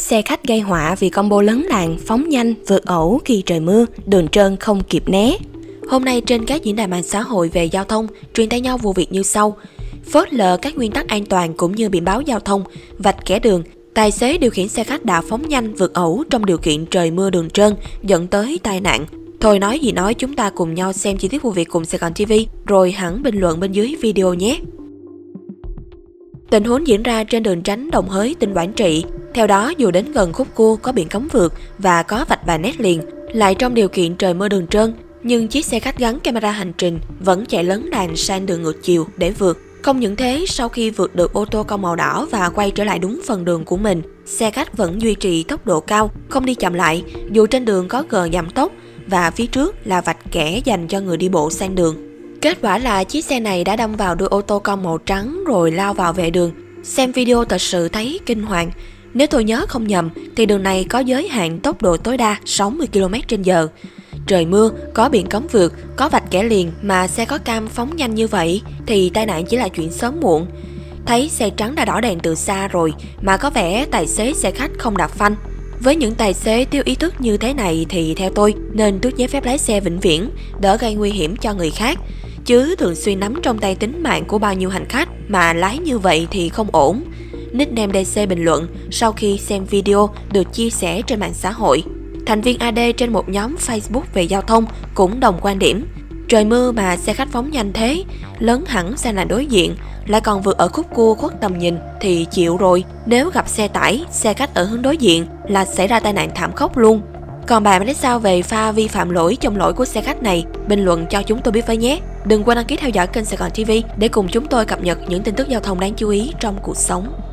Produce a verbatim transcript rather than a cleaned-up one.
xe khách gây họa vì combo lấn làn, phóng nhanh, vượt ẩu khi trời mưa, đường trơn không kịp né. Hôm nay trên các diễn đàn mạng xã hội về giao thông, truyền tay nhau vụ việc như sau. Phớt lờ các nguyên tắc an toàn cũng như biển báo giao thông, vạch kẻ đường, tài xế điều khiển xe khách đã phóng nhanh vượt ẩu trong điều kiện trời mưa đường trơn, dẫn tới tai nạn. Thôi nói gì nói, chúng ta cùng nhau xem chi tiết vụ việc cùng Sài Gòn ti vi, rồi hẳn bình luận bên dưới video nhé. Tình huống diễn ra trên đường Tránh Đồng Hới, tỉnh Quảng Trị. Theo đó, dù đến gần khúc cua có biển cấm vượt và có vạch vài nét liền, lại trong điều kiện trời mưa đường trơn, nhưng chiếc xe khách gắn camera hành trình vẫn chạy lấn làn sang đường ngược chiều để vượt. Không những thế, sau khi vượt được ô tô con màu đỏ và quay trở lại đúng phần đường của mình, xe khách vẫn duy trì tốc độ cao, không đi chậm lại, dù trên đường có gờ giảm tốc và phía trước là vạch kẻ dành cho người đi bộ sang đường. Kết quả là chiếc xe này đã đâm vào đuôi ô tô con màu trắng rồi lao vào vệ đường. Xem video thật sự thấy kinh hoàng. Nếu tôi nhớ không nhầm thì đường này có giới hạn tốc độ tối đa sáu mươi ki lô mét trên giờ. Trời mưa, có biển cấm vượt, có vạch kẻ liền mà xe có cam phóng nhanh như vậy thì tai nạn chỉ là chuyện sớm muộn. Thấy xe trắng đã đỏ đèn từ xa rồi mà có vẻ tài xế xe khách không đạp phanh. Với những tài xế thiếu ý thức như thế này thì theo tôi nên tước giấy phép lái xe vĩnh viễn, đỡ gây nguy hiểm cho người khác. Chứ thường xuyên nắm trong tay tính mạng của bao nhiêu hành khách mà lái như vậy thì không ổn. Nickname đê xê bình luận sau khi xem video được chia sẻ trên mạng xã hội. Thành viên a đê trên một nhóm Facebook về giao thông cũng đồng quan điểm. Trời mưa mà xe khách phóng nhanh thế, lấn hẳn sang làn đối diện, lại còn vượt ở khúc cua khuất tầm nhìn thì chịu rồi. Nếu gặp xe tải, xe khách ở hướng đối diện là xảy ra tai nạn thảm khốc luôn. Còn bạn thấy sao về pha vi phạm lỗi trong lỗi của xe khách này? Bình luận cho chúng tôi biết với nhé. Đừng quên đăng ký theo dõi kênh Sài Gòn ti vi để cùng chúng tôi cập nhật những tin tức giao thông đáng chú ý trong cuộc sống.